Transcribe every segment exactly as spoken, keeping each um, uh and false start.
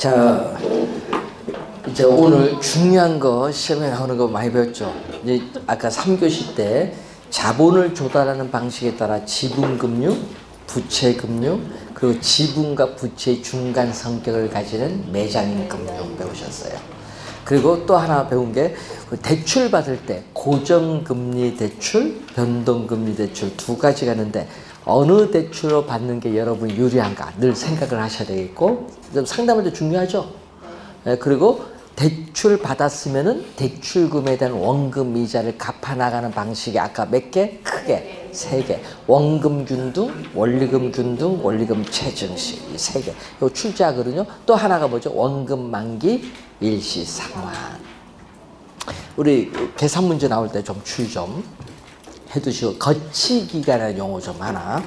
자, 이제 오늘 중요한 거 시험에 나오는 거 많이 배웠죠. 이제 아까 삼 교시 때 자본을 조달하는 방식에 따라 지분금융, 부채금융, 그리고 지분과 부채의 중간 성격을 가지는 매장금융 배우셨어요. 그리고 또 하나 배운 게 대출 받을 때 고정금리 대출, 변동금리 대출 두 가지가 있는데 어느 대출로 받는 게 여러분 유리한가 늘 생각을 하셔야 되겠고, 상담할 때 중요하죠. 네, 그리고 대출 받았으면은 대출금에 대한 원금 이자를 갚아 나가는 방식이 아까 몇 개? 크게 세 개. 원금 균등, 원리금 균등, 원리금 체증식 이 세 개. 요 출제하거든요. 또 하나가 뭐죠? 원금 만기 일시 상환. 우리 계산 문제 나올 때 좀 주의 좀 해두시고, 거치기간이라는 용어 좀 하나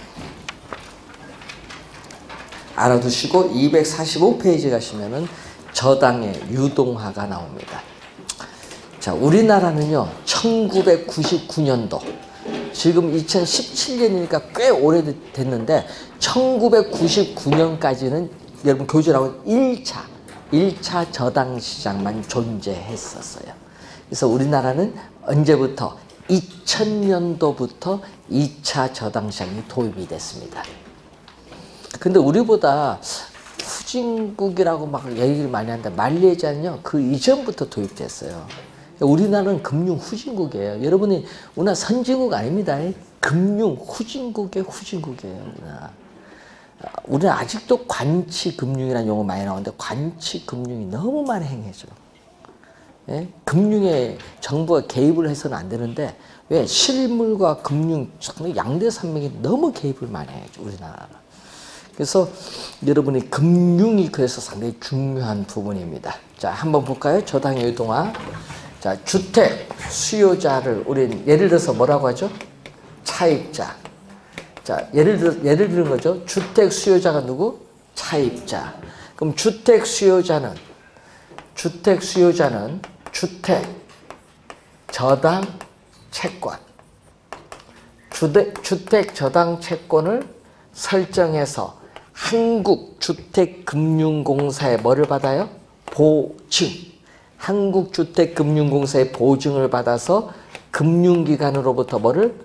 알아두시고, 이백사십오 페이지 가시면은 저당의 유동화가 나옵니다. 자, 우리나라는요, 천구백구십구 년도, 지금 이천십칠 년이니까 꽤 오래됐는데, 천구백구십구 년까지는 여러분 교재 나온 일 차, 일 차 저당 시장만 존재했었어요. 그래서 우리나라는 언제부터? 이천 년도부터 이 차 저당 시장이 도입이 됐습니다. 근데 우리보다 후진국이라고 막 얘기를 많이 하는데 말레이시아는요, 그 이전부터 도입됐어요. 우리나라는 금융 후진국이에요. 여러분이 우리나라 선진국 아닙니다. 금융 후진국의 후진국이에요. 우리나라. 우리는 아직도 관치금융이라는 용어 많이 나오는데 관치금융이 너무 많이 행해져. 예? 금융에 정부가 개입을 해서는 안 되는데, 왜? 실물과 금융 양대 산맥이 너무 개입을 많이 해요, 우리나라는. 그래서 여러분이 금융이 그래서 상당히 중요한 부분입니다. 자, 한번 볼까요? 저당의 유동화. 자, 주택 수요자를 우리는 예를 들어서 뭐라고 하죠? 차입자. 자, 예를 들 예를 들은 거죠. 주택 수요자가 누구? 차입자. 그럼 주택 수요자는 주택 수요자는 주택 저당 채권. 주택 주택 저당 채권을 설정해서 한국주택금융공사에 뭐를 받아요? 보증. 한국주택금융공사의 보증을 받아서 금융기관으로부터 뭐를?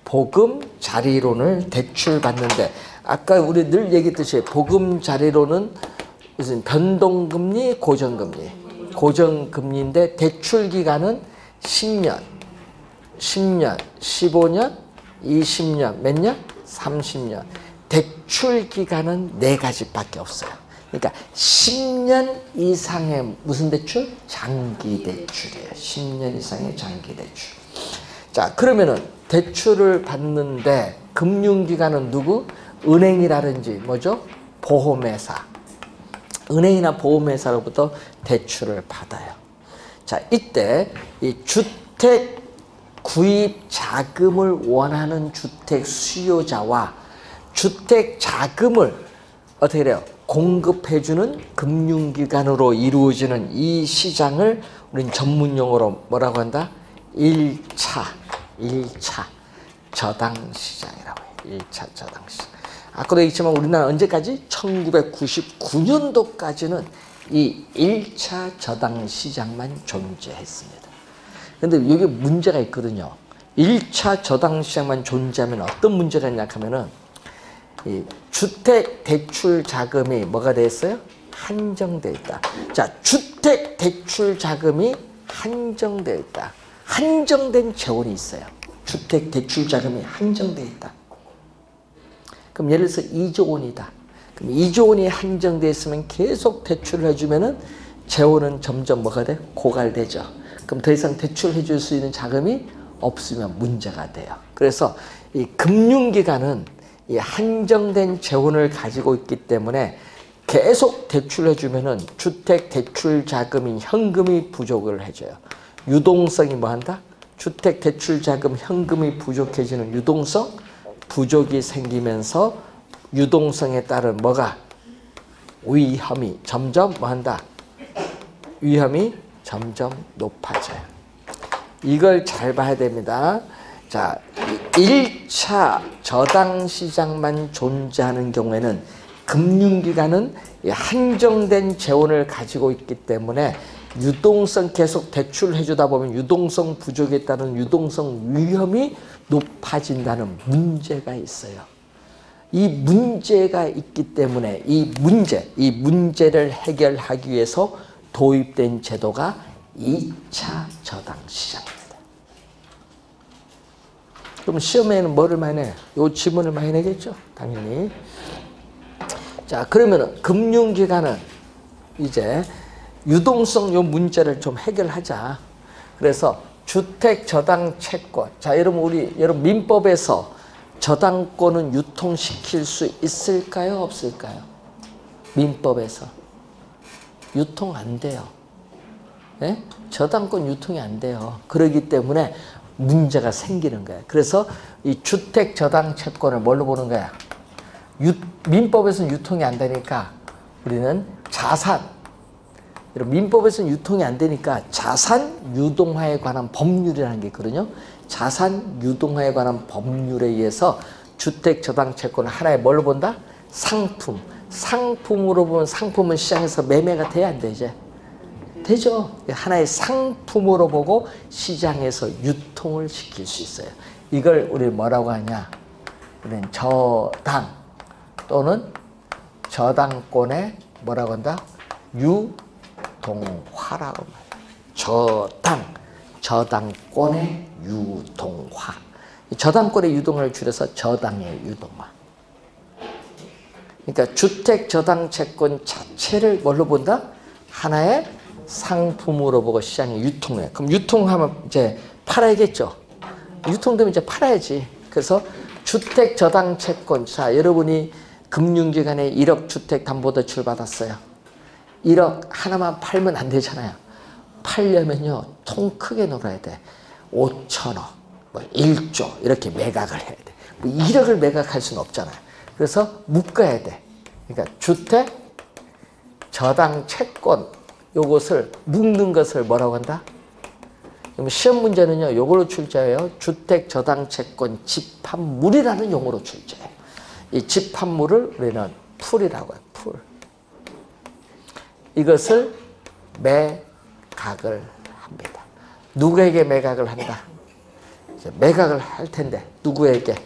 보금자리론을 대출받는데, 아까 우리 늘 얘기했듯이 보금자리론은 무슨 변동금리, 고정금리. 고정금리인데 대출기간은 십 년, 십 년, 십오 년, 이십 년, 몇 년? 삼십 년. 대출 기간은 네 가지밖에 없어요. 그러니까 십 년 이상의 무슨 대출? 장기 대출이에요. 십 년 이상의 장기 대출. 자, 그러면은 대출을 받는데 금융기관은 누구? 은행이라든지 뭐죠? 보험회사. 은행이나 보험회사로부터 대출을 받아요. 자, 이때 이 주택 구입 자금을 원하는 주택 수요자와 주택 자금을 어떻게 돼요? 공급해주는 금융기관으로 이루어지는 이 시장을 우리는 전문용어로 뭐라고 한다? 일 차, 일 차 저당시장이라고 해요. 일 차 저당시장. 아까도 얘기했지만 우리나라 언제까지? 천구백구십구 년도까지는 이 일 차 저당시장만 존재했습니다. 근데 여기 문제가 있거든요. 일 차 저당시장만 존재하면 어떤 문제가 있냐 하면은, 이 주택 대출 자금이 뭐가 됐어요? 한정되어 있다. 자, 주택 대출 자금이 한정되어 있다. 한정된 재원이 있어요. 주택 대출 자금이 한정되어 있다. 그럼 예를 들어서 이조 원이다. 그럼 이조 원이 한정되어 있으면 계속 대출을 해주면은 재원은 점점 뭐가 돼? 고갈되죠. 그럼 더 이상 대출해 줄 수 있는 자금이 없으면 문제가 돼요. 그래서 이 금융기관은 이 한정된 재원을 가지고 있기 때문에 계속 대출해 주면은 주택 대출 자금인 현금이 부족을 해줘요. 유동성이 뭐 한다? 주택 대출 자금 현금이 부족해지는 유동성 부족이 생기면서 유동성에 따른 뭐가? 위험이 점점 뭐 한다? 위험이 점점 높아져요. 이걸 잘 봐야 됩니다. 자, 일 차 저당 시장만 존재하는 경우에는 금융기관은 한정된 재원을 가지고 있기 때문에 유동성 계속 대출해 주다 보면 유동성 부족에 따른 유동성 위험이 높아진다는 문제가 있어요. 이 문제가 있기 때문에 이 문제, 이 문제를 해결하기 위해서 도입된 제도가 이 차 저당시장입니다. 그럼 시험에는 뭐를 많이 내요? 요 지문을 많이 내겠죠? 당연히. 자, 그러면은 금융기관은 이제 유동성 요 문제를 좀 해결하자. 그래서 주택 저당 채권. 자, 여러분 우리 여러분 민법에서 저당권은 유통시킬 수 있을까요? 없을까요? 민법에서 유통 안 돼요. 예? 저당권 유통이 안 돼요. 그렇기 때문에 문제가 생기는 거예요. 그래서 이 주택 저당 채권을 뭘로 보는 거야? 유, 민법에서는 유통이 안 되니까 우리는 자산, 민법에서는 유통이 안 되니까 자산 유동화에 관한 법률이라는 게 있거든요. 자산 유동화에 관한 법률에 의해서 주택 저당 채권을 하나의 뭘로 본다? 상품. 상품으로 보면 상품은 시장에서 매매가 돼야 안 돼, 이제? 되죠. 하나의 상품으로 보고 시장에서 유통을 시킬 수 있어요. 이걸 우리 뭐라고 하냐? 우리는 저당 또는 저당권의 뭐라고 한다? 유동화라고 말해요. 저당, 저당권의 유동화. 저당권의 유동화를 줄여서 저당의 유동화. 그러니까 주택 저당 채권 자체를 뭘로 본다? 하나의 상품으로 보고 시장에 유통해. 그럼 유통하면 이제 팔아야겠죠. 유통되면 이제 팔아야지. 그래서 주택 저당 채권. 자, 여러분이 금융기관에 일억 주택 담보대출 받았어요. 일억 하나만 팔면 안 되잖아요. 팔려면요, 통 크게 놀아야 돼. 오천억, 뭐 일조 이렇게 매각을 해야 돼. 뭐 일억을 매각할 수는 없잖아요. 그래서 묶어야 돼. 그러니까 주택 저당 채권 요것을 묶는 것을 뭐라고 한다? 시험 문제는요, 요걸로 출제해요. 주택 저당 채권 집합물이라는 용어로 출제해요. 이 집합물을 우리는 풀이라고 해요. 풀. 이것을 매각을 합니다. 누구에게 매각을 한다? 이제 매각을 할 텐데 누구에게?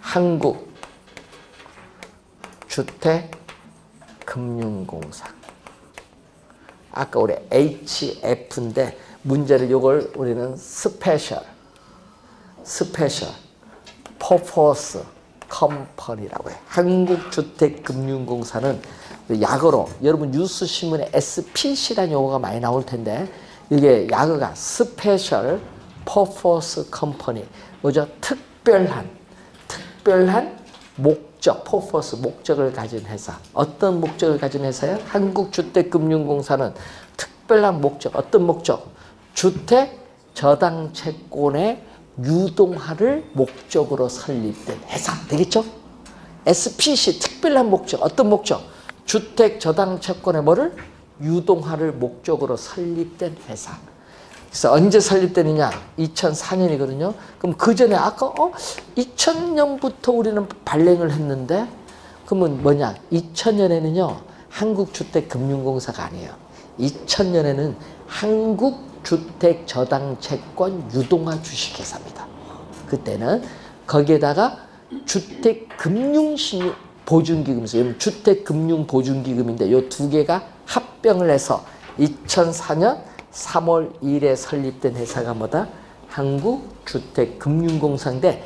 한국주택금융공사. 아까 우리 에이치에프인데 문제를 요걸 우리는 스페셜, 스페셜 퍼포스 컴퍼니라고 해요. 한국주택금융공사는 약어로 여러분 뉴스 신문에 에스피씨라는 용어가 많이 나올 텐데 이게 약어가 스페셜 퍼포스 컴퍼니. 뭐죠? 특별한, 특별한 목적, 퍼포스 목적을 가진 회사. 어떤 목적을 가진 회사예요? 한국주택금융공사는 특별한 목적. 어떤 목적? 주택 저당 채권의 유동화를 목적으로 설립된 회사. 되겠죠? 에스피씨 특별한 목적. 어떤 목적? 주택 저당 채권의 뭐를? 유동화를 목적으로 설립된 회사. 그래서 언제 설립되느냐? 이천사 년이거든요. 그럼 그 전에 아까 어? 이천 년부터 우리는 발행을 했는데 그러면 뭐냐? 이천 년에는요. 한국주택금융공사가 아니에요. 이천 년에는 한국주택저당채권 유동화 주식회사입니다. 그때는 거기에다가 주택금융신유 보증기금에서 주택금융보증기금인데 이 두 개가 합병을 해서 이천사 년 삼월 일일에 설립된 회사가 뭐다? 한국주택금융공사인데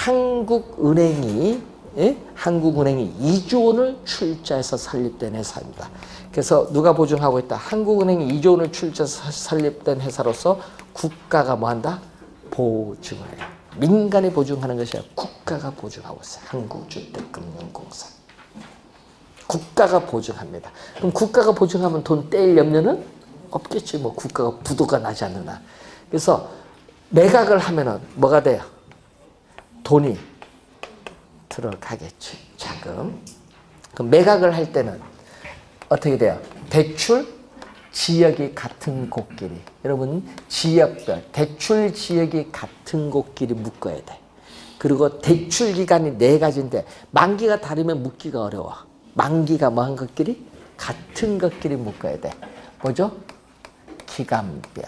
한국은행이 예? 한국은행이 이조 원을 출자해서 설립된 회사입니다. 그래서 누가 보증하고 있다? 한국은행이 이조 원을 출자해서 설립된 회사로서 국가가 뭐한다? 보증을 해요. 민간이 보증하는 것이 아니라 국가가 보증하고 있어요. 한국주택금융공사. 국가가 보증합니다. 그럼 국가가 보증하면 돈 떼일 염려는 없겠지. 뭐 국가가 부도가 나지 않는 한. 그래서 매각을 하면은 뭐가 돼요? 돈이 들어가겠지. 자금. 그럼 매각을 할 때는 어떻게 돼요? 대출 지역이 같은 곳끼리. 여러분 지역별 대출 지역이 같은 곳끼리 묶어야 돼. 그리고 대출 기간이 네 가지인데 만기가 다르면 묶기가 어려워. 만기가 뭐 한 것끼리? 같은 것끼리 묶어야 돼. 뭐죠? 기간별.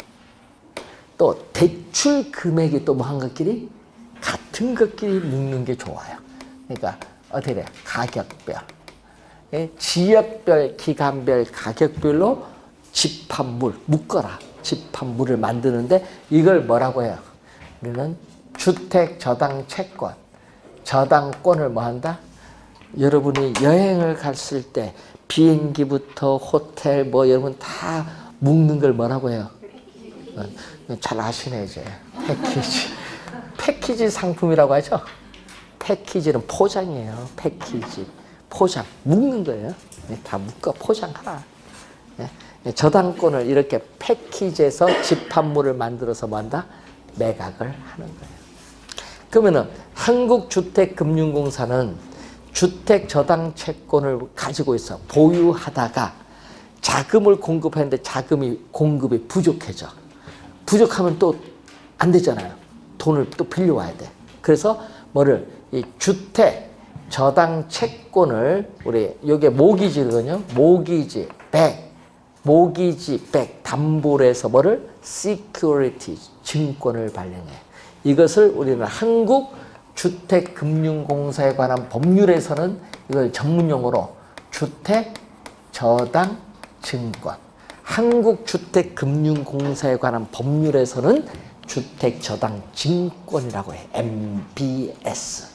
또 대출 금액이 또 뭐 한 것끼리? 같은 것끼리 묶는 게 좋아요. 그러니까 어떻게 돼? 가격별. 예? 지역별, 기간별, 가격별로 집합물, 묶어라. 집합물을 만드는데 이걸 뭐라고 해요? 우리는 주택 저당 채권. 저당권을 뭐 한다? 여러분이 여행을 갔을 때 비행기부터 호텔 뭐 여러분 다 묶는 걸 뭐라고 해요? 잘 아시네 이제. 패키지. 패키지 상품이라고 하죠. 패키지는 포장이에요. 패키지. 포장. 묶는 거예요. 다 묶어 포장하라. 저당권을 이렇게 패키지에서 집합물을 만들어서 뭐 한다? 매각을 하는 거예요. 그러면은 한국주택금융공사는 주택 저당 채권을 가지고 있어. 보유하다가 자금을 공급하는데 자금이 공급이 부족해져. 부족하면 또 안 되잖아요. 돈을 또 빌려와야 돼. 그래서 뭐를 이 주택 저당 채권을 우리 요게 모기지거든요. 모기지 백 모기지 백 담보를 해서 뭐를 security 증권을 발행해. 이것을 우리는 한국주택금융공사에 관한 법률에서는 이걸 전문용어로 주택저당증권. 한국주택금융공사에 관한 법률에서는 주택저당증권이라고 해. 엠비에스.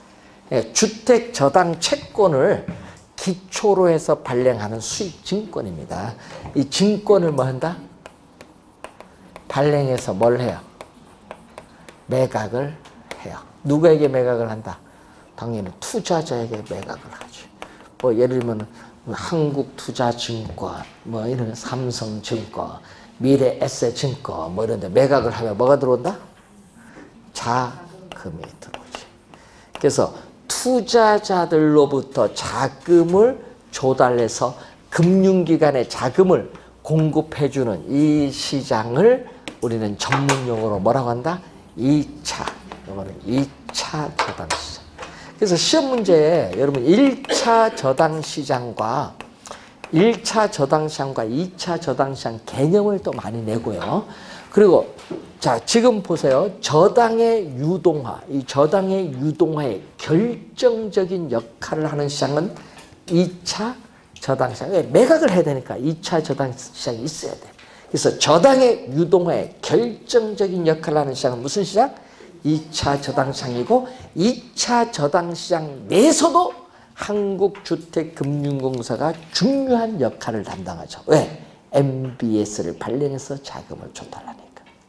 주택저당채권을 기초로 해서 발행하는 수익증권입니다. 이 증권을 뭐 한다? 발행해서 뭘 해요? 매각을 해요. 누구에게 매각을 한다? 당연히 투자자에게 매각을 하죠. 뭐 예를 들면 한국투자증권, 뭐 이런 삼성증권, 미래에셋증권 뭐 이런데 매각을 하면 뭐가 들어온다? 자금이 들어오지. 그래서 투자자들로부터 자금을 조달해서 금융기관에 자금을 공급해주는 이 시장을 우리는 전문용어로 뭐라고 한다? 이 차. 이거는 이 차 저당시장. 그래서 시험 문제에 여러분 일 차 저당시장과 일 차 저당시장과 이 차 저당시장 개념을 또 많이 내고요. 그리고 자 지금 보세요. 저당의 유동화, 이 저당의 유동화에 결정적인 역할을 하는 시장은 이 차 저당시장. 왜? 매각을 해야 되니까 이 차 저당시장이 있어야 돼. 그래서 저당의 유동화에 결정적인 역할을 하는 시장은 무슨 시장? 이 차 저당시장이고 이 차 저당시장 내에서도 한국주택금융공사가 중요한 역할을 담당하죠. 왜? 엠비에스를 발행해서 자금을 조달하니까.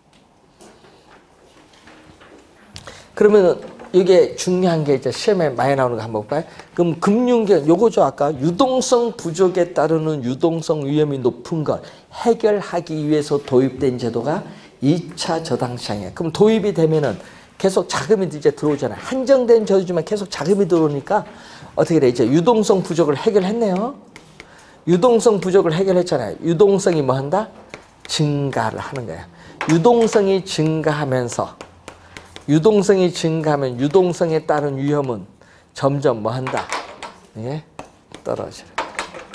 그러면 이게 중요한 게 이제 시험에 많이 나오는 거 한번 볼까요? 그럼 금융기관, 요거죠. 아까 유동성 부족에 따르는 유동성 위험이 높은 걸 해결하기 위해서 도입된 제도가 이 차 저당시장이에요. 그럼 도입이 되면은 계속 자금이 이제 들어오잖아요. 한정된 제도지만 계속 자금이 들어오니까 어떻게 돼? 이제 유동성 부족을 해결했네요. 유동성 부족을 해결했잖아요. 유동성이 뭐 한다? 증가를 하는 거예요. 유동성이 증가하면서 유동성이 증가하면 유동성에 따른 위험은 점점 뭐 한다? 예? 떨어지는 거예요.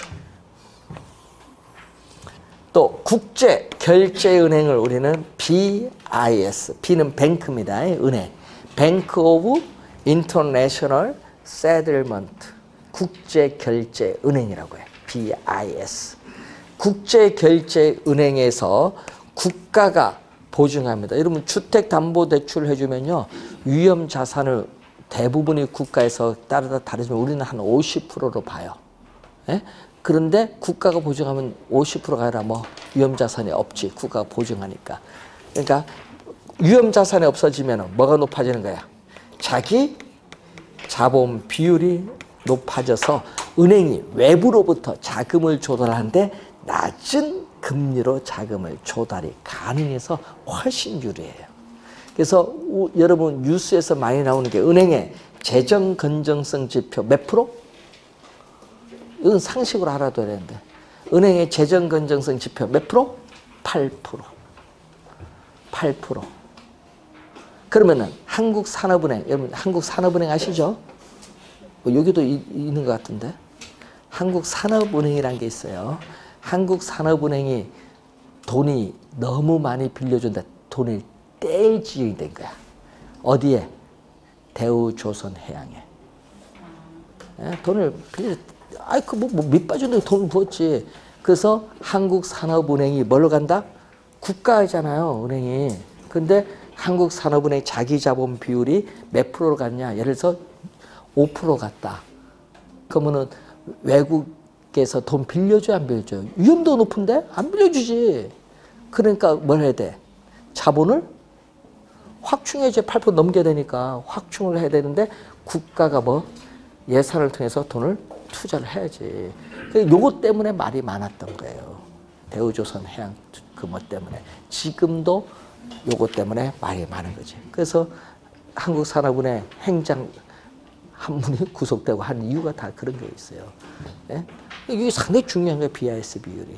또 국제 결제은행을 우리는 비아이에스, B는 뱅크입니다. 은행. Bank of International Settlement. 국제 결제 은행이라고 해요. 비아이에스. 국제 결제 은행에서 국가가 보증합니다. 여러분 주택담보대출을 해주면요. 위험 자산을 대부분이 국가에서 따르다 다르지만 우리는 한 오십 퍼센트로 봐요. 예? 그런데 국가가 보증하면 오십 퍼센트가 아니라 뭐 위험자산이 없지. 국가가 보증하니까. 그러니까 위험자산이 없어지면 뭐가 높아지는 거야? 자기 자본 비율이 높아져서 은행이 외부로부터 자금을 조달하는데 낮은 금리로 자금을 조달이 가능해서 훨씬 유리해요. 그래서 우, 여러분 뉴스에서 많이 나오는 게 은행의 재정 건전성 지표 몇 프로? 이건 상식으로 알아둬야 되는데 은행의 재정 건전성 지표 몇 프로? 팔 퍼센트. 팔 퍼센트. 그러면은 한국산업은행, 여러분 한국산업은행 아시죠? 뭐 여기도 이, 있는 것 같은데 한국산업은행이라는 게 있어요. 한국산업은행이 돈이 너무 많이 빌려준다. 돈을 뗄 지경이 된 거야. 어디에? 대우조선해양에. 예, 돈을 빌려, 아이, 그 뭐, 뭐 밑빠진데 돈을 부었지. 그래서 한국산업은행이 뭘로 간다? 국가잖아요, 은행이. 근데 한국산업은행 자기 자본 비율이 몇 프로로 갔냐? 예를 들어서 오 퍼센트 갔다. 그러면은 외국에서 돈 빌려줘야 안 빌려줘요? 위험도 높은데? 안 빌려주지. 그러니까 뭘 해야 돼? 자본을 확충해야지. 팔 퍼센트 넘겨야 되니까 확충을 해야 되는데 국가가 뭐 예산을 통해서 돈을 투자를 해야지. 요거 때문에 말이 많았던 거예요. 대우조선해양 그 뭐 때문에. 지금도 요거 때문에 말이 많은 거지. 그래서 한국산업은행 행장 한 분이 구속되고 한 이유가 다 그런 게 있어요. 예? 이게 상당히 중요한 거예요. 비아이에스 비율이.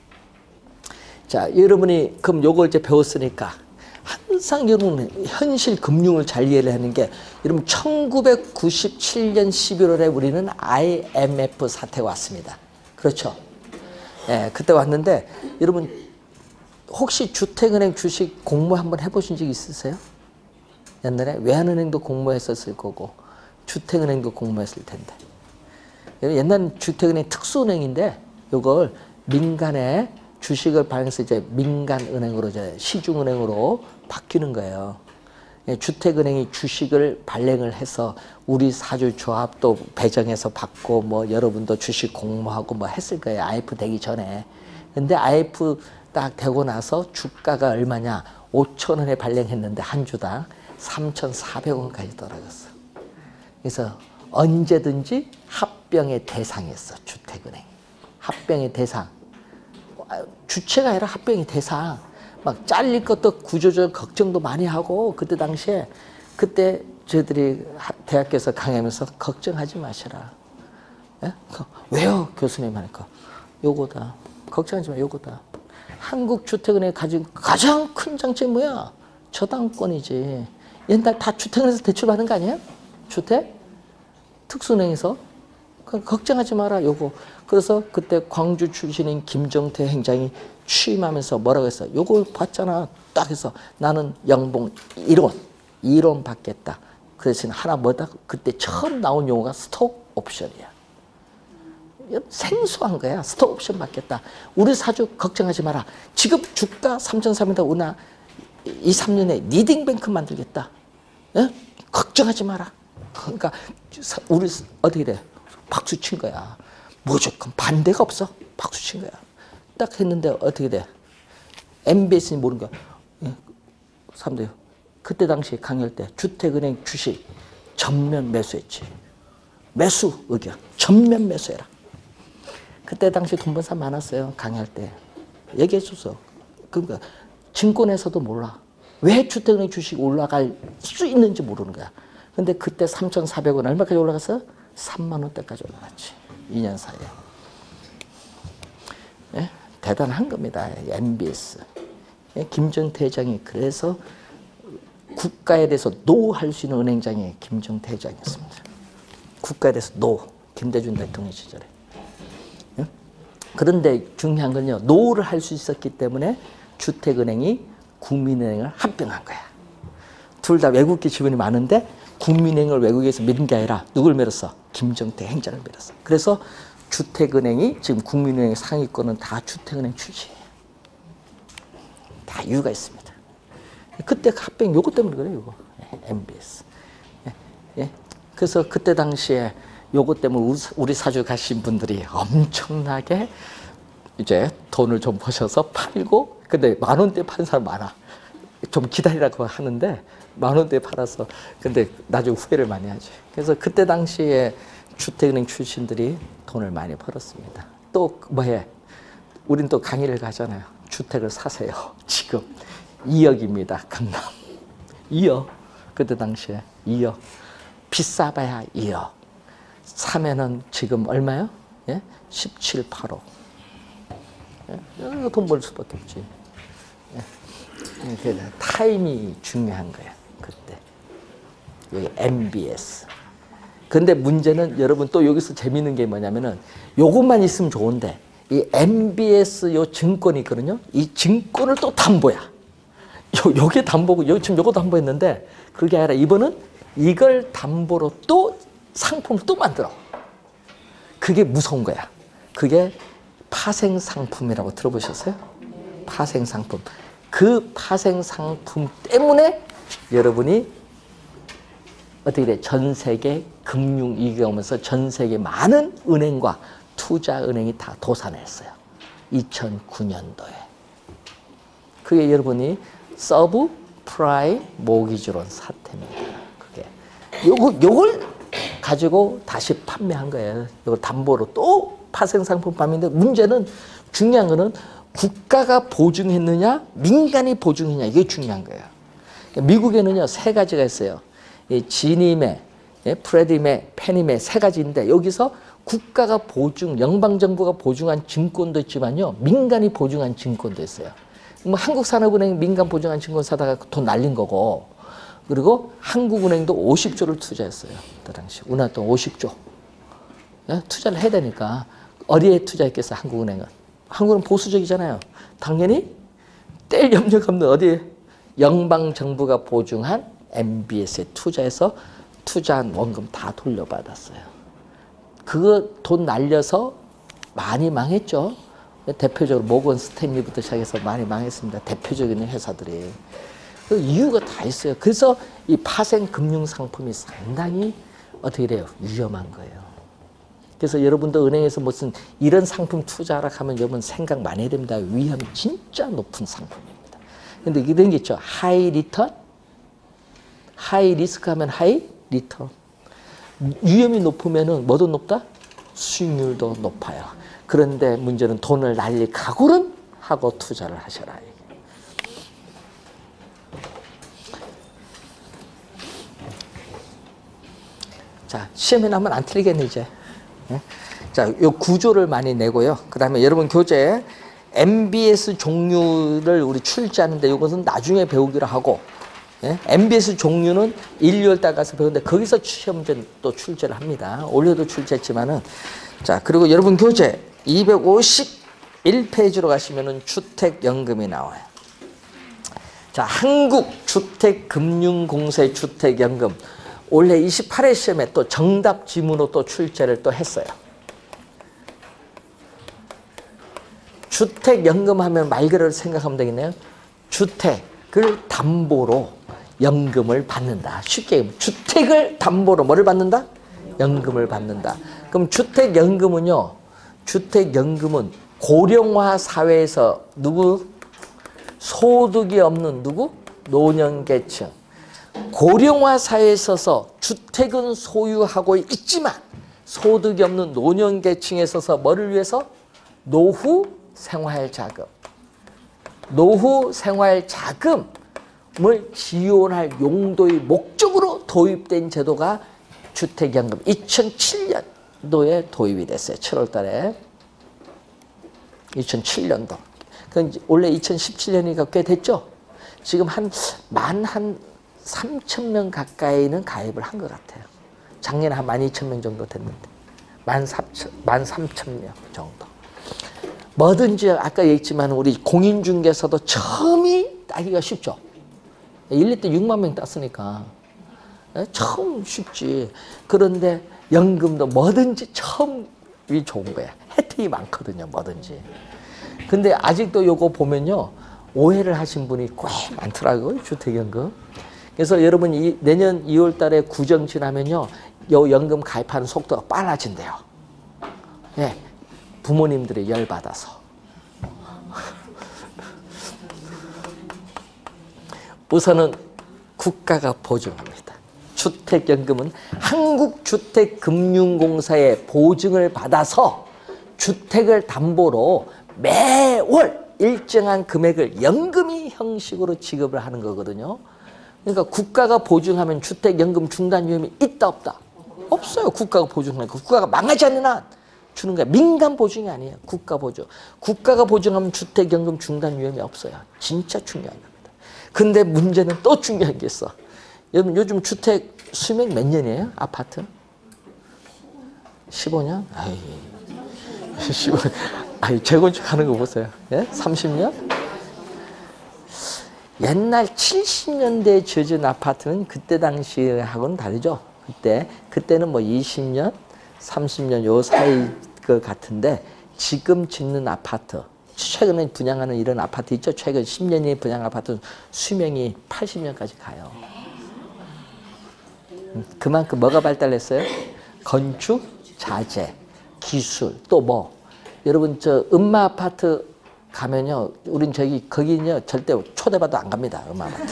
자, 여러분이 그럼 요걸 이제 배웠으니까 항상 여러분 현실 금융을 잘 이해를 하는 게 여러분 천구백구십칠 년 십일월에 우리는 아이엠에프 사태가 왔습니다. 그렇죠? 예, 그때 왔는데 여러분 혹시 주택은행 주식 공모 한번 해보신 적 있으세요? 옛날에 외환은행도 공모했었을 거고 주택은행도 공모했을 텐데. 옛날 주택은행 특수은행인데 이걸 민간에 주식을 발행해서 이제 민간은행으로 이제 시중은행으로 바뀌는 거예요. 주택은행이 주식을 발행을 해서 우리 사주조합도 배정해서 받고 뭐 여러분도 주식 공모하고 뭐 했을 거예요. 아이에프 되기 전에. 근데 아이에프 딱 되고 나서 주가가 얼마냐? 오천 원에 발행했는데 한 주당 삼천사백 원까지 떨어졌어. 그래서 언제든지 합병의 대상이었어. 주택은행이. 합병의 대상. 주체가 아니라 합병의 대상. 막 잘릴 것도 구조적 걱정도 많이 하고 그때 당시에 그때 저희들이 대학교에서 강의하면서 걱정하지 마시라. 예? 왜요? 교수님 하니까 요거다. 걱정하지 마. 요거다. 한국주택은행이 가진 가장 큰 장점이 뭐야? 저당권이지. 옛날 다 주택은행에서 대출받는 거 아니에요? 주택? 특수은행에서. 걱정하지 마라. 요거. 그래서 그때 광주 출신인 김정태 행장이 취임하면서 뭐라고 했어? 요걸 봤잖아. 딱 해서 나는 연봉 일 원, 일 원 받겠다. 그 대신 하나 뭐다? 그때 처음 나온 용어가 스톡 옵션이야. 생소한 거야. 스톡 옵션 받겠다. 우리 사주 걱정하지 마라. 지금 주가 삼천삼백이다. 우나 이, 삼 년에 리딩뱅크 만들겠다. 예? 걱정하지 마라. 그러니까 우리 어떻게 돼? 박수 친 거야. 뭐죠? 그럼 반대가 없어. 박수 친 거야. 딱 했는데 어떻게 돼? 엠비에스는 모르는 거야. 예. 사람들 그때 당시 강의할 때 주택은행 주식 전면 매수했지. 매수 의견. 전면 매수해라. 그때 당시 돈 번 사람 많았어요. 강의할 때. 얘기해 줬어. 그러니까 증권에서도 몰라. 왜 주택은행 주식 올라갈 수 있는지 모르는 거야. 근데 그때 삼천사백 원 얼마까지 올라갔어? 삼만 원대까지 올라갔지. 이 년 사이에. 예? 대단한 겁니다. 엠비에스. 예? 김정태 회장이 그래서 국가에 대해서 노 할 수 있는 은행장이 김정태 회장이었습니다. 국가에 대해서 노. 김대중 대통령 시절에. 예? 그런데 중요한 건요. 노를 할 수 있었기 때문에 주택은행이 국민은행을 합병한 거야. 둘 다 외국계 지분이 많은데 국민은행을 외국에서 밀은 게 아니라 누굴 밀었어? 김정태 행장을 밀었어. 그래서 주택은행이 지금 국민은행 상위권은 다 주택은행 출신이에요. 다 이유가 있습니다. 그때 합병 요거 때문에 그래요. 요거. 엠비에스. 예, 예. 그래서 그때 당시에 요거 때문에 우리 사주 가신 분들이 엄청나게 이제 돈을 좀 버셔서 팔고 근데 만 원대 판 사람 많아. 좀 기다리라고 하는데 만 원대에 팔아서 근데 나중에 후회를 많이 하지. 그래서 그때 당시에 주택은행 출신들이 돈을 많이 벌었습니다. 또 뭐해? 우린 또 강의를 가잖아요. 주택을 사세요. 지금 이억입니다. 강남. 이억. 그때 당시에 이억. 비싸봐야 이억. 사면은 지금 얼마요? 예? 십칠, 팔억. 예? 돈 벌 수밖에 없지. 예? 타임이 중요한 거야. 그때. 여기 엠비에스. 근데 문제는 여러분 또 여기서 재밌는 게 뭐냐면은 요것만 있으면 좋은데 이 엠비에스 요 증권이 있거든요. 이 증권을 또 담보야. 요, 요게 담보고 여기 지금 요거 담보했는데 그게 아니라 이번은 이걸 담보로 또 상품을 또 만들어. 그게 무서운 거야. 그게 파생 상품이라고 들어보셨어요? 파생 상품. 그 파생 상품 때문에 여러분이 어떻게 돼? 전 세계 금융 위기가 오면서 전 세계 많은 은행과 투자은행이 다 도산했어요. 이천구 년도에. 그게 여러분이 서브 프라임 모기지론 사태입니다. 그게 요거 요걸 가지고 다시 판매한 거예요. 이걸 담보로 또 파생 상품 판매인데 문제는 중요한 거는 국가가 보증했느냐 민간이 보증했느냐 이게 중요한 거예요. 미국에는요 세 가지가 있어요. 지니메, 프레디메, 페니메 세 가지인데 여기서 국가가 보증, 연방정부가 보증한 증권도 있지만요 민간이 보증한 증권도 있어요. 뭐 한국산업은행 민간 보증한 증권 사다가 돈 날린 거고 그리고 한국은행도 오십 조를 투자했어요. 그 당시 운하돈 오십 조 투자를 해야 되니까 어디에 투자했겠어요? 한국은행은. 한국은 보수적이잖아요. 당연히 뗄 염려가 없는 어디에 연방정부가 보증한 엠비에스에 투자해서 투자한 원금 다 돌려받았어요. 그거 돈 날려서 많이 망했죠. 대표적으로 모건 스탠리부터 시작해서 많이 망했습니다. 대표적인 회사들이. 그 이유가 다 있어요. 그래서 이 파생 금융 상품이 상당히 어떻게 돼요? 위험한 거예요. 그래서 여러분도 은행에서 무슨 이런 상품 투자하라 하면 여러분 생각 많이 해야 됩니다. 위험이 진짜 높은 상품입니다. 근데 이런 게 있죠. 하이 리턴, 하이 리스크 하면 하이 리턴. 위험이 높으면은 뭐도 높다? 수익률도 높아요. 그런데 문제는 돈을 날릴 각오는 하고 투자를 하셔라. 자, 시험에 나면 안 틀리겠네, 이제. 자, 요 구조를 많이 내고요. 그 다음에 여러분 교재 엠비에스 종류를 우리 출제하는데 이것은 나중에 배우기로 하고, 예? 엠비에스 종류는 일, 이월 달 가서 배우는데 거기서 시험전 또 출제를 합니다. 올해도 출제했지만은. 자, 그리고 여러분 교재 이백오십일 페이지로 가시면은 주택연금이 나와요. 자, 한국주택금융공사의 주택연금. 올해 이십팔 회 시험에 또 정답 지문으로 또 출제를 또 했어요. 주택연금 하면 말 그대로 생각하면 되겠네요. 주택을 담보로 연금을 받는다. 쉽게 얘기하면 주택을 담보로 뭐를 받는다? 연금을 받는다. 그럼 주택연금은요. 주택연금은 고령화 사회에서 누구? 소득이 없는 누구? 노년계층. 고령화 사회에 있어서 주택은 소유하고 있지만 소득이 없는 노년계층에 있어서 뭐를 위해서? 노후 생활자금. 노후 생활자금을 지원할 용도의 목적으로 도입된 제도가 주택연금 이천칠 년도에 도입이 됐어요. 칠월 달에. 이천칠 년도. 원래 이천십칠 년이니까 꽤 됐죠? 지금 한 만 한 삼천 명 가까이는 가입을 한 것 같아요. 작년에 한 만 이천 명 정도 됐는데. 만 삼천 명 정도. 뭐든지 아까 얘기했지만 우리 공인중개사도 처음이 따기가 쉽죠. 일 년 때 육만 명 땄으니까. 처음 쉽지. 그런데 연금도 뭐든지 처음이 좋은 거야. 혜택이 많거든요. 뭐든지. 근데 아직도 요거 보면요. 오해를 하신 분이 꽤 많더라고요. 주택연금. 그래서 여러분 이 내년 이월 달에 구정 지나면요. 요 연금 가입하는 속도가 빨라진대요. 예. 부모님들이 열받아서. 우선은 국가가 보증합니다. 주택연금은 한국주택금융공사의 보증을 받아서 주택을 담보로 매월 일정한 금액을 연금이 형식으로 지급을 하는 거거든요. 그러니까 국가가 보증하면 주택연금 중단 위험이 있다 없다? 없어요. 국가가 보증하니까. 국가가 망하지 않는 한 주는 거야. 민간 보증이 아니에요. 국가 보증. 국가가 보증하면 주택연금 중단 위험이 없어요. 진짜 중요한 겁니다. 근데 문제는 또 중요한 게 있어. 여러분 요즘 주택 수명 몇 년이에요? 아파트? 십오 년? 아이, 십오 년. 아이, 재건축 하는 거 보세요. 예? 삼십 년? 옛날 칠십 년대에 지어진 아파트는 그때 당시하고는 다르죠. 그때, 그때는 뭐 이십 년, 삼십 년 요 사이 것 같은데 지금 짓는 아파트, 최근에 분양하는 이런 아파트 있죠. 최근 십 년이 분양 아파트 수명이 팔십 년까지 가요. 그만큼 뭐가 발달했어요? 건축, 자재, 기술, 또 뭐. 여러분 저 음마 아파트 가면요, 우린 저기 거기는요 절대 초대받아 안 갑니다. 음마 아파트.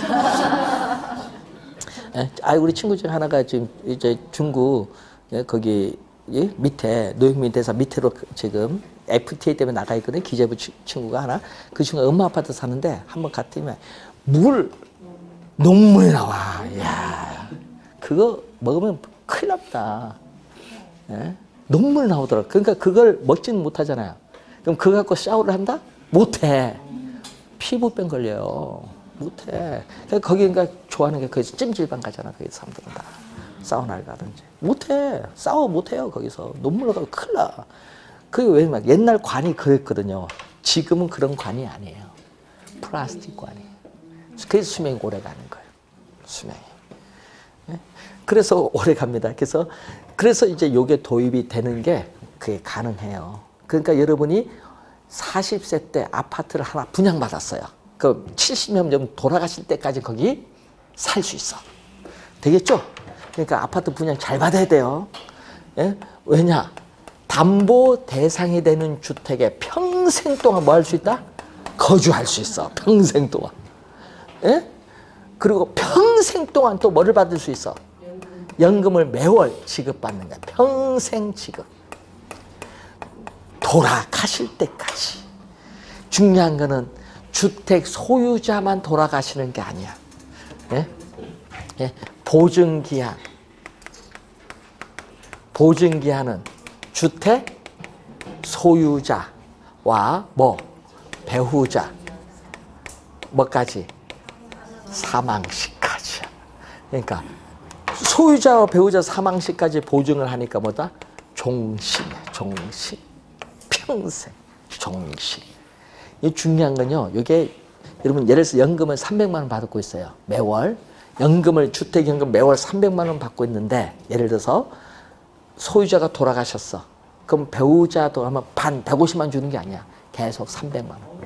아, 우리 친구 중 하나가 지금 이제 중구 거기 밑에 노영 밑에서 밑으로 지금 에프티에이 때문에 나가 있거든요. 기재부 친구가 하나. 그 친구가 음마 아파트 사는데 한번 갔더니 물 녹물이 나와. 야, 그거 먹으면 큰일 납니다. 예? 녹물 나오더라고. 그러니까 그걸 먹지는 못하잖아요. 그럼 그거 갖고 샤워를 한다? 못해. 피부병 걸려요. 못해. 그러니까 거기 그러니까 좋아하는 게 거기서 찜질방 가잖아. 거기 사람들은 다. 사우나를 가든지. 못해. 싸워 못해요. 거기서. 녹물 나가면 큰일 나. 그게 왜 막 옛날 관이 그랬거든요. 지금은 그런 관이 아니에요. 플라스틱 관이에요. 그래서 수명이 오래 가는 거예요. 수명이. 네? 그래서 오래 갑니다. 그래서, 그래서 이제 요게 도입이 되는 게 그게 가능해요. 그러니까 여러분이 사십 세 때 아파트를 하나 분양받았어요. 그 칠십 년 좀 돌아가실 때까지 거기 살 수 있어. 되겠죠? 그러니까 아파트 분양 잘 받아야 돼요. 예? 왜냐? 담보 대상이 되는 주택에 평생 동안 뭐 할 수 있다? 거주할 수 있어. 평생 동안. 예? 그리고 평생 동안 또 뭐를 받을 수 있어? 연금을 매월 지급받는 거야. 평생 지급. 돌아가실 때까지. 중요한 거는 주택 소유자만 돌아가시는 게 아니야. 예? 예? 보증기한. 보증기한은 주택 소유자와 뭐 배우자 뭐까지 사망 시까지. 그러니까 소유자와 배우자 사망 시까지 보증을 하니까 뭐다? 종신이야. 종신. 평생 종신. 이 중요한 건요. 이게 여러분 예를 들어서 연금을 삼백만 원 받고 있어요. 매월 연금을 주택연금 매월 삼백만 원 받고 있는데 예를 들어서 소유자가 돌아가셨어. 그럼 배우자도 아마 반 백오십만 원 주는 게 아니야. 계속 삼백만 원.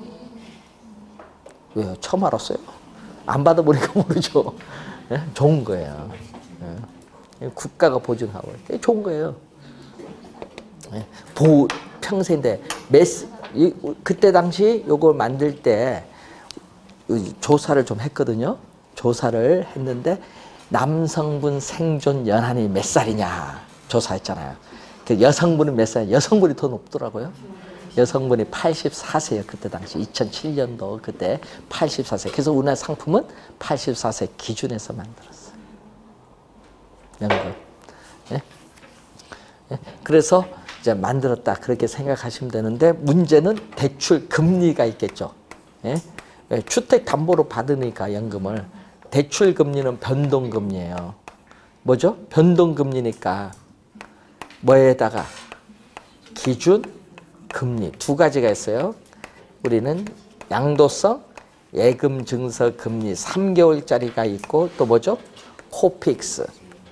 왜요? 처음 알았어요? 안 받아보니까 모르죠. 예? 좋은 거예요. 예? 국가가 보증하고 좋은 거예요. 예? 보 평생인데 메스 이, 그때 당시 요걸 만들 때 조사를 좀 했거든요. 조사를 했는데 남성분 생존 연한이 몇 살이냐 조사했잖아요. 그 여성분은 몇 살? 여성분이 더 높더라고요. 여성분이 팔십사 세예요. 그때 당시 이천칠 년도 그때 팔십사 세. 그래서 우리나라 상품은 팔십사 세 기준에서 만들었어요. 연금. 예? 예? 그래서 이제 만들었다 그렇게 생각하시면 되는데 문제는 대출 금리가 있겠죠. 예? 주택 담보로 받으니까 연금을 대출 금리는 변동 금리예요. 뭐죠? 변동 금리니까 뭐에다가 기준 금리 두 가지가 있어요. 우리는 양도성 예금 증서 금리 삼 개월짜리가 있고 또 뭐죠? 코픽스.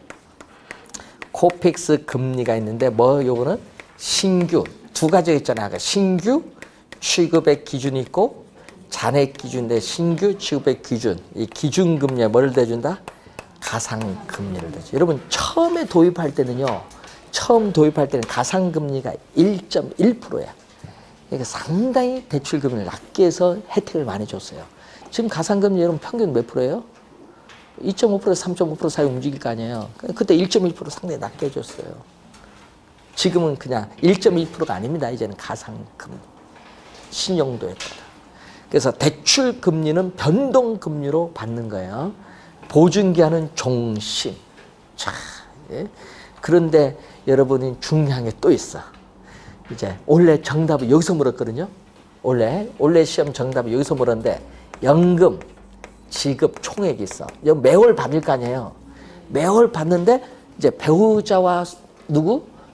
코픽스 금리가 있는데 뭐 요거는 신규 두 가지가 있잖아요. 신규 취급의 기준이 있고 잔액 기준인데 신규 취급의 기준. 이 기준 금리에 뭐를 대준다? 가상 금리를 대죠. 여러분 처음에 도입할 때는요. 처음 도입할 때는 가상 금리가 일 점 일 퍼센트야. 그러니까 상당히 대출 금리를 낮게 해서 혜택을 많이 줬어요. 지금 가상 금리 여러분 평균 몇 프로예요? 이 점 오 퍼센트, 삼 점 오 퍼센트 사이 움직일 거 아니에요. 그때 일 점 일 퍼센트 상당히 낮게 해줬어요. 지금은 그냥 일 점 일 퍼센트가 아닙니다. 이제는 가상 금리. 신용도에 따라. 그래서 대출 금리는 변동 금리로 받는 거예요. 보증기한은 종신. 자, 예. 그런데 여러분이 중요한 게 또 있어. 이제 원래 정답을 여기서 물었거든요. 원래 원래 시험 정답을 여기서 물었는데 연금 지급 총액이 있어. 이거 매월 받을 거 아니에요. 매월 받는데 이제 배우자와 누구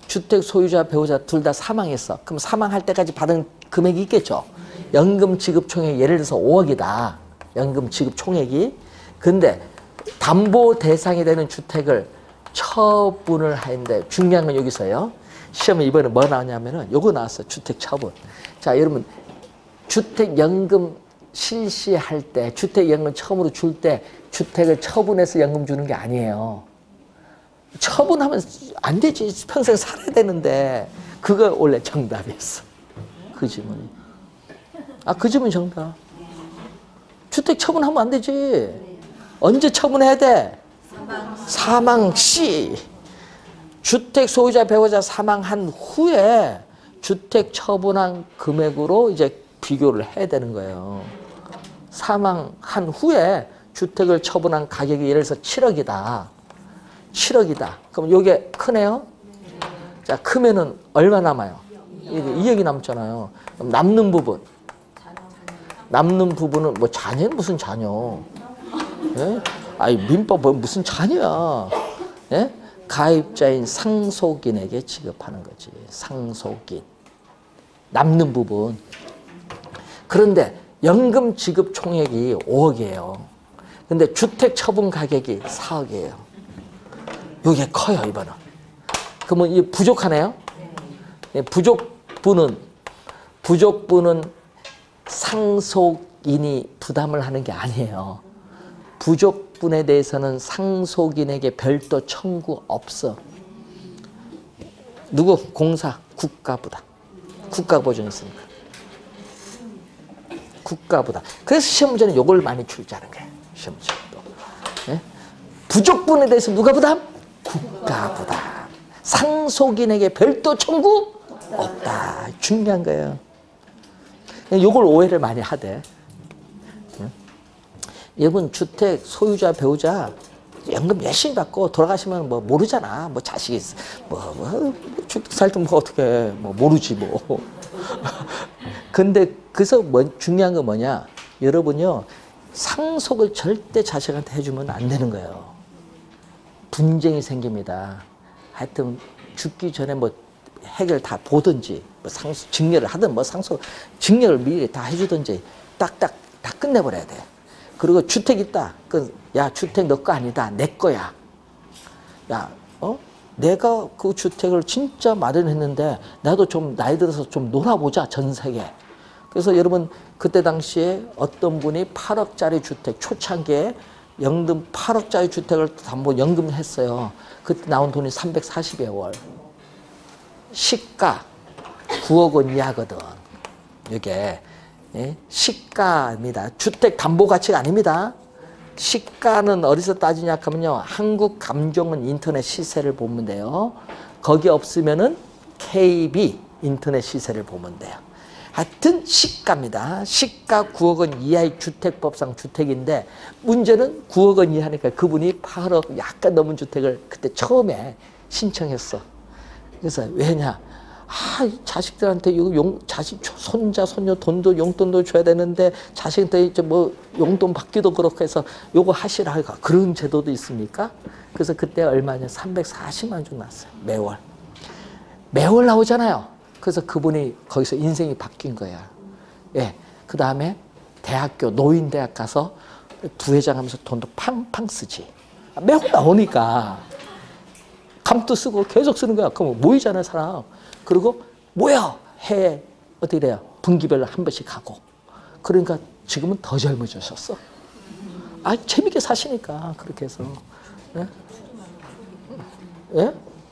주택 소유자, 배우자 둘 다 사망했어. 그럼 사망할 때까지 받은 금액이 있겠죠. 연금 지급 총액이 예를 들어서 오억이다. 연금 지급 총액이. 근데 담보 대상이 되는 주택을 처분을 하는데 중요한 건 여기서요. 시험에 이번에 뭐 나왔냐면은 요거 나왔어요. 주택 처분. 자, 여러분 주택연금 실시할 때 주택연금 처음으로 줄 때 주택을 처분해서 연금 주는 게 아니에요. 처분하면 안 되지. 평생 살아야 되는데. 그거 원래 정답이었어. 그 질문이. 아, 그 질문 정답. 주택 처분하면 안 되지. 언제 처분해야 돼? 사망 시. 주택 소유자, 배우자 사망한 후에 주택 처분한 금액으로 이제 비교를 해야 되는 거예요. 사망한 후에 주택을 처분한 가격이 예를 들어서 칠억이다. 칠억이다. 그럼 이게 크네요? 자, 크면은 얼마 남아요? 이억이 남잖아요. 그럼 남는 부분. 남는 부분은 뭐 자녀는 무슨 자녀? 예? 아니, 민법 뭐 무슨 자녀야? 예? 가입자인 상속인에게 지급하는 거지. 상속인. 남는 부분. 그런데 연금 지급 총액이 오억이에요. 근데 주택 처분 가격이 사억이에요. 이게 커요, 이번은. 그러면 이 부족하네요? 네. 부족분은, 부족분은 상속인이 부담을 하는 게 아니에요. 부족분에 대해서는 상속인에게 별도 청구 없어. 누구? 공사, 국가부담. 국가 보증했으니까. 국가부담. 그래서 시험 문제는 이걸 많이 출제하는 거예요. 시험 문제도. 네? 부족분에 대해서 누가 부담? 국가 부담. 상속인에게 별도 청구 없다. 중요한 거예요. 이걸 오해를 많이 하대. 네? 여러분 주택 소유자 배우자 연금 열심히 받고 돌아가시면 뭐 모르잖아. 뭐 자식이 있어. 뭐, 뭐 주택 살 때 뭐 어떻게 뭐 모르지 뭐. 근데 그래서 뭐 중요한 건 뭐냐? 여러분요 상속을 절대 자식한테 해주면 안 되는 거예요. 분쟁이 생깁니다. 하여튼 죽기 전에 뭐 해결 다 보든지 뭐 상속 증여를 하든 뭐 상속 증여를 미리 다 해주든지 딱딱 다 끝내버려야 돼. 그리고 주택 있다. 그 야 주택 너 거 아니다. 내 거야. 야 어? 내가 그 주택을 진짜 마련했는데 나도 좀 나이 들어서 좀 놀아보자 전세계. 그래서 여러분 그때 당시에 어떤 분이 팔억짜리 주택 초창기에 연금 팔억짜리 주택을 담보 연금했어요. 그때 나온 돈이 삼백사십여 월. 시가 구억 원 이하거든. 이게 예? 시가입니다. 주택 담보 가치가 아닙니다. 시가는 어디서 따지냐 하면요. 한국감정원 인터넷 시세를 보면 돼요. 거기 없으면은 케이비 인터넷 시세를 보면 돼요. 하여튼 시가입니다. 시가 구억 원 이하의 주택법상 주택인데 문제는 구억 원 이하니까 그분이 팔억 약간 넘은 주택을 그때 처음에 신청했어. 그래서 왜냐? 아, 자식들한테 이거 용, 자식, 손자, 손녀 돈도 용돈도 줘야 되는데 자식한테 이제 뭐 용돈 받기도 그렇고 해서 요거 하시라 하니까 그런 제도도 있습니까? 그래서 그때 얼마냐? 삼백사십만 원 정도 났어요. 매월. 매월 나오잖아요. 그래서 그분이 거기서 인생이 바뀐 거야. 예. 그 다음에 대학교, 노인대학 가서 부회장 하면서 돈도 팡팡 쓰지. 매월 나오니까. 감도 쓰고 계속 쓰는 거야. 그럼 모이잖아요, 사람. 그리고 뭐야? 해에 어떻게 돼요? 분기별로 한 번씩 가고. 그러니까 지금은 더 젊어지셨어. 아, 재밌게 사시니까 그렇게 해서. 예? 예?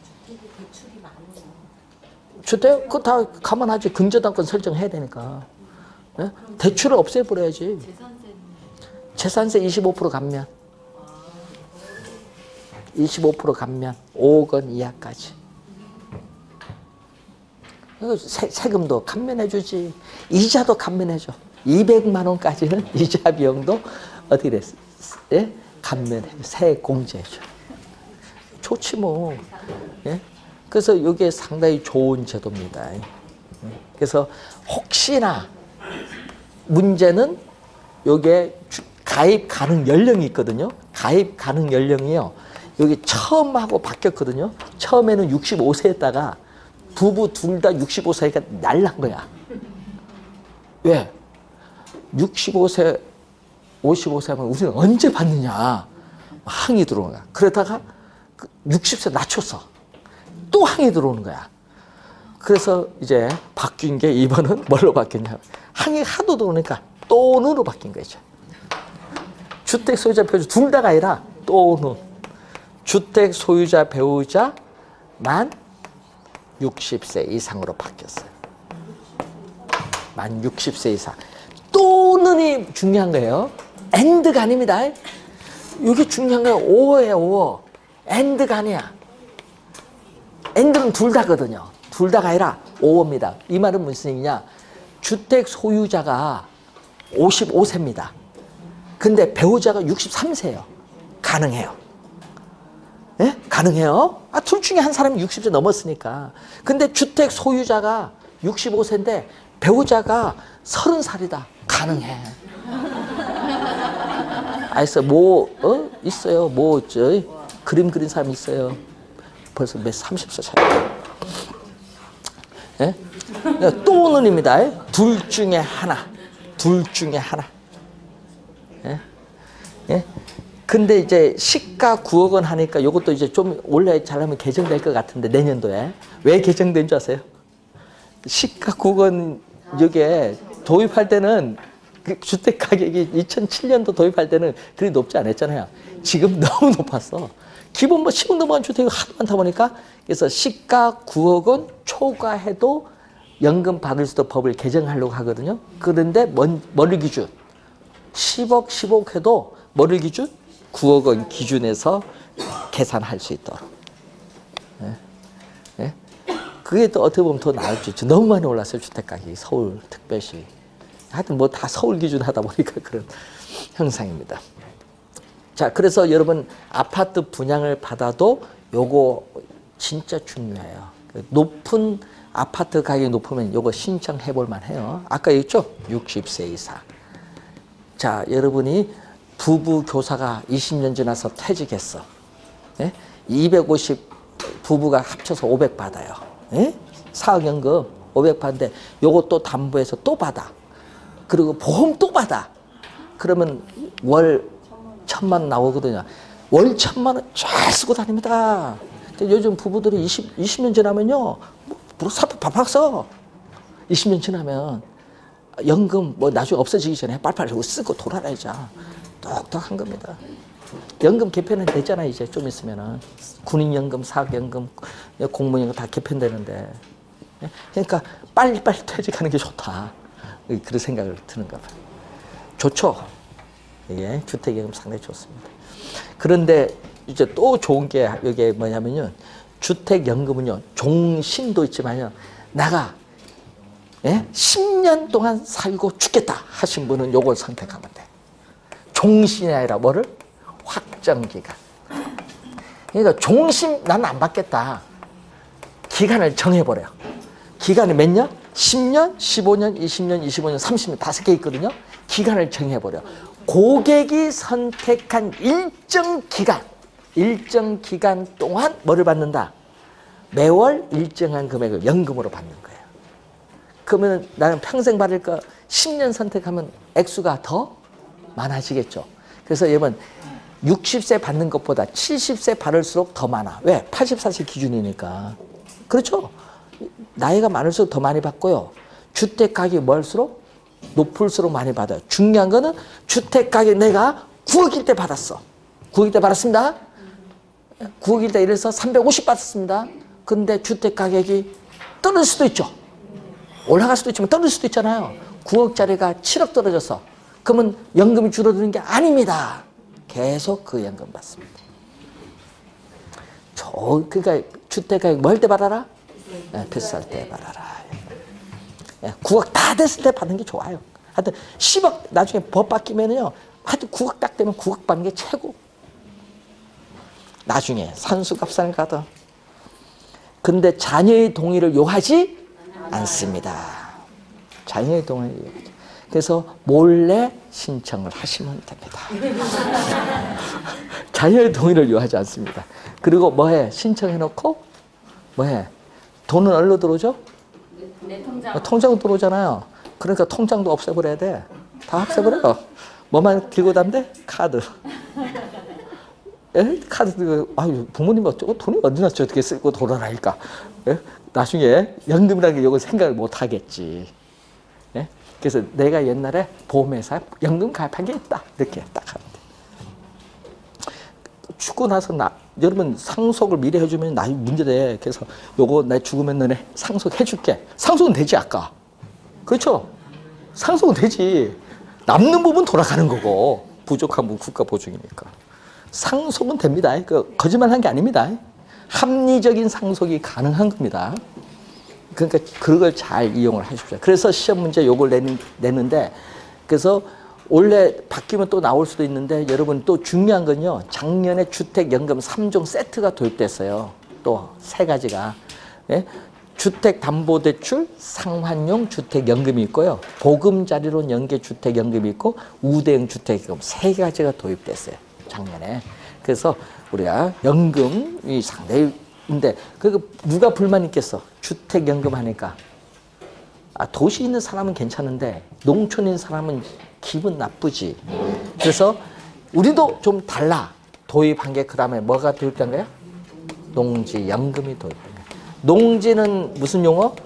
주택 그거 다 감안하지. 근저당권 설정해야 되니까. 예? 대출을 없애버려야지. 재산세 이십오 퍼센트 감면. 이십오 퍼센트 감면. 오억 원 이하까지. 세, 세금도 감면해주지. 이자도 감면해줘. 이백만 원까지는 이자 비용도 어떻게 됐어? 예? 감면해줘. 세액 공제해줘. 좋지 뭐. 예? 그래서 이게 상당히 좋은 제도입니다. 그래서 혹시나 문제는 이게 가입 가능 연령이 있거든요. 가입 가능 연령이요. 여기 처음 하고 바뀌었거든요. 처음에는 육십오 세였다가 부부 둘 다 육십오 세가 날란 거야. 왜? 육십오 세, 오십오 세면 우리는 언제 받느냐. 항의 들어오는 거야. 그러다가 육십 세 낮췄어. 또 항의 들어오는 거야. 그래서 이제 바뀐 게 이번은 뭘로 바뀌었냐. 항의 하도 들어오니까 또는으로 바뀐 거죠. 주택 소유자 배우자 둘 다가 아니라 또는. 주택 소유자 배우자 만 육십 세 이상으로 바뀌었어요. 만 육십 세 이상. 또는이 중요한 거예요. and가 아닙니다. 이게 중요한 거예요. 오어예요, 오어. and가 아니야. and는 둘 다거든요. 둘 다가 아니라 오어입니다. 이 말은 무슨 얘기냐. 주택 소유자가 오십오 세입니다. 근데 배우자가 육십삼 세예요. 가능해요. 예? 가능해요. 아, 둘 중에 한 사람이 육십 세 넘었으니까. 근데 주택 소유자가 육십오 세인데 배우자가 서른 살이다. 가능해. 아, 있어. 뭐, 어? 있어요. 뭐, 저, 그림 그린 사람이 있어요. 벌써 몇 삼십 세 차이. 예? 또는입니다. 둘 중에 하나. 둘 중에 하나. 예? 예? 근데 이제 시가 구억 원 하니까 이것도 이제 좀 원래 잘하면 개정될 것 같은데 내년도에. 왜 개정된 줄 아세요? 시가 구억 원 이게 도입할 때는 그 주택 가격이 이천칠 년도 도입할 때는 그리 높지 않았잖아요. 지금 너무 높았어. 기본 뭐 십 억 넘어간 주택이 하도 많다 보니까 그래서 시가 구억 원 초과해도 연금 받을 수도 법을 개정하려고 하거든요. 그런데 뭐를 기준? 십억, 십억 해도 뭐를 기준? 구억 원 기준에서 계산할 수 있도록. 예? 예? 그게 또 어떻게 보면 더 나을 수 있죠. 너무 많이 올랐어요, 주택가격이. 서울 특별시. 하여튼 뭐 다 서울 기준 하다 보니까 그런 형상입니다. 자, 그래서 여러분 아파트 분양을 받아도 요거 진짜 중요해요. 높은 아파트 가격이 높으면 요거 신청해 볼 만해요. 아까 얘기했죠? 육십 세 이상. 자, 여러분이 부부 교사가 이십 년 지나서 퇴직했어. 예? 이백오십 부부가 합쳐서 오백 받아요. 예? 사학연금 오백 받는데 요거 또 담보해서 또 받아. 그리고 보험 또 받아. 그러면 월 천만 원 나오거든요. 월 천만 원 잘 쓰고 다닙니다. 요즘 부부들이 이십, 이십 년 지나면요. 뭐 사표 팍팍 써. 이십 년 지나면 연금 뭐 나중에 없어지기 전에 빨리빨리 쓰고 돌아다니자. 똑똑한 겁니다. 연금 개편은 됐잖아요. 이제 좀 있으면은 군인연금, 사학연금, 공무연금 다 개편되는데. 그러니까 빨리빨리 퇴직하는 게 좋다. 그런 생각을 드는가 봐요. 좋죠. 예, 주택연금 상당히 좋습니다. 그런데 이제 또 좋은 게 이게 뭐냐면요. 주택연금은요. 종신도 있지만요. 나가 예? 십 년 동안 살고 죽겠다 하신 분은 요걸 선택하면 돼. 종신이 아니라 뭐를? 확정기간. 그러니까 종신 나는 안 받겠다. 기간을 정해버려. 기간이 몇 년? 십 년, 십오 년, 이십 년, 이십오 년, 삼십 년 다섯 개 있거든요. 기간을 정해버려. 고객이 선택한 일정 기간, 일정 기간 동안 뭐를 받는다? 매월 일정한 금액을 연금으로 받는 거예요. 그러면 나는 평생 받을 거 십 년 선택하면 액수가 더 많아지겠죠. 그래서 여러분 육십 세 받는 것보다 칠십 세 받을수록 더 많아. 왜? 팔십사 세 기준이니까. 그렇죠? 나이가 많을수록 더 많이 받고요. 주택 가격이 멀수록 높을수록 많이 받아요. 중요한 거는 주택 가격 내가 구억일 때 받았어. 구억일 때 받았습니다. 구억일 때 이래서 삼백오십 받았습니다. 근데 주택 가격이 떨어질 수도 있죠. 올라갈 수도 있지만 떨어질 수도 있잖아요. 구억짜리가 칠억 떨어졌어. 그러면 연금이 줄어드는 게 아닙니다. 계속 그 연금 받습니다. 저, 그러니까 주택 가격 뭘 때 받아라? 네, 비쌀 때 받아라. 네, 구억 다 됐을 때 받는 게 좋아요. 하여튼 십억 나중에 법 바뀌면요. 하여튼 구억 딱 되면 구억 받는 게 최고. 나중에 산수갑산을 가든. 근데 자녀의 동의를 요하지 않습니다. 자녀의 동의를 요하지. 그래서 몰래 신청을 하시면 됩니다. 자녀의 동의를 요하지 않습니다. 그리고 뭐해? 신청해놓고 뭐해? 돈은 얼로 들어오죠? 내 통장. 통장으로 들어오잖아요. 그러니까 통장도 없애버려야 돼. 다 없애버려. 뭐만 들고 다니면 카드. 에? 카드 들고, 아유, 부모님 어쩌고 돈이 어디 났지? 어떻게 쓰고 돌아다니까. 에? 나중에 연금이라는 게 이거 생각을 못 하겠지. 예? 그래서 내가 옛날에 보험회사에 연금 가입한 게 있다. 이렇게 딱 하면 돼. 죽고 나서 나, 여러분 상속을 미리 해주면 나 문제돼. 그래서 요거 나 죽으면 너네 상속해줄게. 상속은 되지 아까. 그렇죠? 상속은 되지. 남는 부분 돌아가는 거고 부족한 부분 국가 보증이니까. 상속은 됩니다. 그 거짓말한 게 아닙니다. 합리적인 상속이 가능한 겁니다. 그러니까 그걸 잘 이용을 하십시오. 그래서 시험 문제 요걸 내는, 내는데 그래서 원래 바뀌면 또 나올 수도 있는데 여러분 또 중요한 건요. 작년에 주택연금 삼 종 세트가 도입됐어요. 또 세 가지가. 예? 주택담보대출, 상환용 주택연금이 있고요. 보금자리론 연계주택연금이 있고 우대형 주택연금 세 가지가 도입됐어요. 작년에. 그래서 우리가 연금이 상당히 근데 그 누가 불만 있겠어? 주택연금 하니까. 아, 도시에 있는 사람은 괜찮은데 농촌에 있는 사람은 기분 나쁘지. 그래서 우리도 좀 달라. 도입한 게 그다음에 뭐가 도입된 거야? 농지연금이 도입된 거야. 농지는 무슨 용어?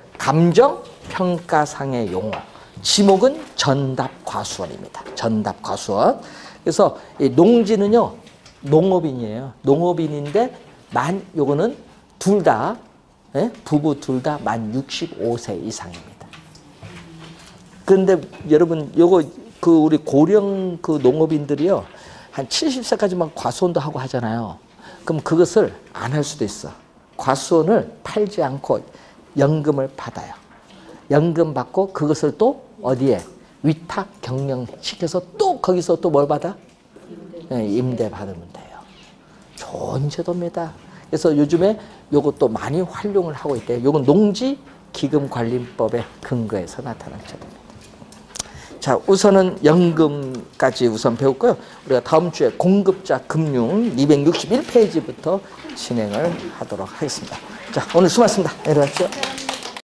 감정평가상의 용어. 지목은 전답과수원입니다. 전답과수원. 그래서 이 농지는요. 농업인이에요. 농업인인데 만 요거는 둘 다 예? 부부 둘 다 만 육십오 세 이상입니다. 그런데 여러분 요거 그 우리 고령 그 농업인들이요. 한 칠십 세까지만 과수원도 하고 하잖아요. 그럼 그것을 안 할 수도 있어. 과수원을 팔지 않고 연금을 받아요. 연금 받고 그것을 또 어디에 위탁 경영시켜서 또 거기서 또 뭘 받아? 임대, 임대 받으면 돼요. 좋은 제도입니다. 그래서 요즘에 요것도 많이 활용을 하고 있대요. 요건 농지기금관리법의 근거에서 나타난 제도입니다. 자, 우선은 연금까지 우선 배웠고요. 우리가 다음 주에 공급자 금융 이백육십일 페이지부터 진행을 하도록 하겠습니다. 자, 오늘 수고하셨습니다. 내려가시죠.